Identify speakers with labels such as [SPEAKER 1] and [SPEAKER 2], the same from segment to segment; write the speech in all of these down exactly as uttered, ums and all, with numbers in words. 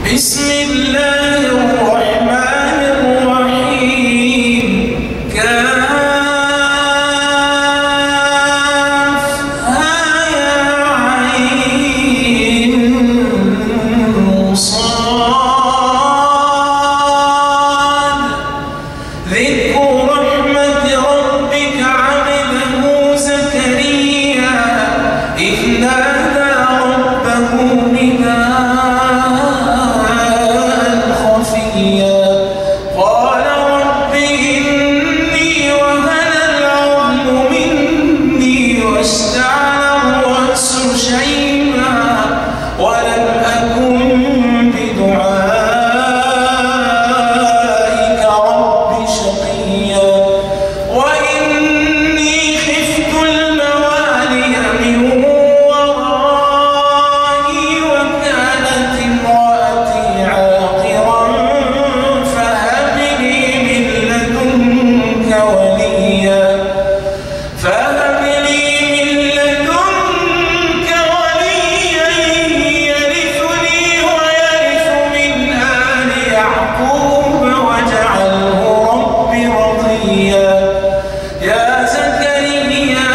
[SPEAKER 1] بسم الله الرحمن الرحيم كافها يا عين صاد ذكر رحمة ربك عبده زكريا إذ نادى ربه نداء خفيا قال رب إني وهن العظم مني واشتعل الرأس شيبا ولم أكن بدعائك رب شقيا وإني خفت الموالي من ورائي وكانت امرأتي عاقرا فهب لي من لدنك وليا فهب لي من لدنك وليا يرثني ويرث من آل يعقوب واجعله رب رضيا يا زكريا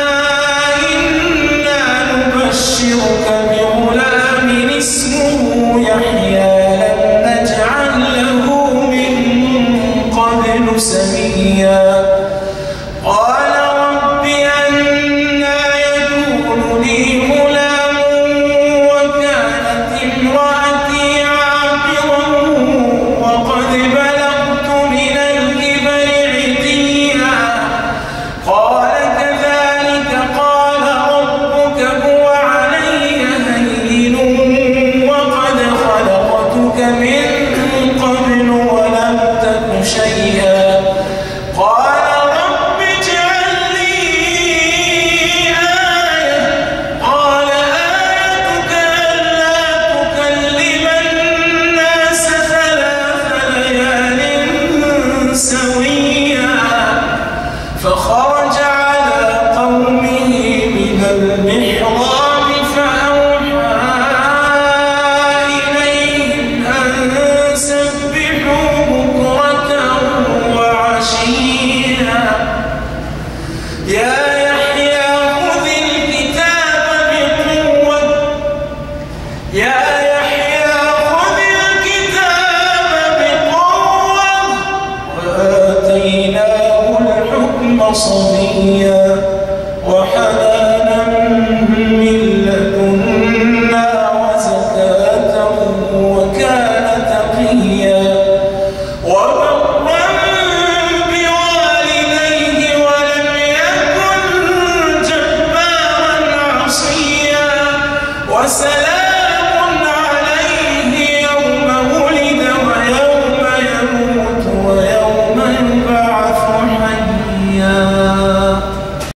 [SPEAKER 1] إنا نبشرك بغلام اسمه يحيى لم نجعل له من قبل سميا قال رب أنى يكون لي غلام وكانت امرأتي عاقرا وقد بلغت من الكبر عتيا قال كذلك قال ربك هو علي هين وقد خلقتك من قبل ولم تك شيئا قال رب اجعل لي آية قال آيتك ألا تكلم الناس ثلاث ليال سويا فخرج على قومه من المحراب فأوحى إليهم أن سبحوا بكرة وعشيا يا يحيى خذ الكتاب بقوة يا يحيى خذ الكتاب بقوة وآتيناه الحكم صبيا وحنانا من لدنا وزكاة وكان